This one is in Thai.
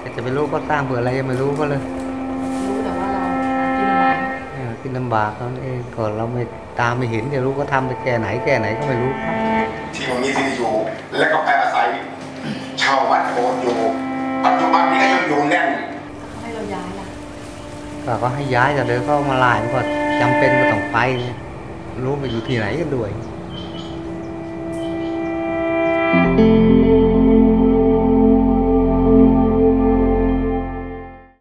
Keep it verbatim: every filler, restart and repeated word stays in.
แต่จะไปรู้ก็สร้างเผื่ออะไรยังไม่รู้ก็เลยรู้แต่ว่าเรากินลำบากกินลำบากเขาเองก่อนเราไม่ตามไม่เห็นจะรู้ก็ทำไปแก่ไหนแก่ไหนก็ไม่รู้ที่ตรงนี้ที่อยู่และก็ไปอาศัยชาววัดโบสถ์อยู่ปัจจุบันนี้ก็ยังอยู่แน่นให้เราย้ายล่ะก็ก็ให้ย้ายแต่เดี๋ยวก็มาลายมันก็จำเป็นก็ต้องไปรู้ไปอยู่ที่ไหนกันด้วย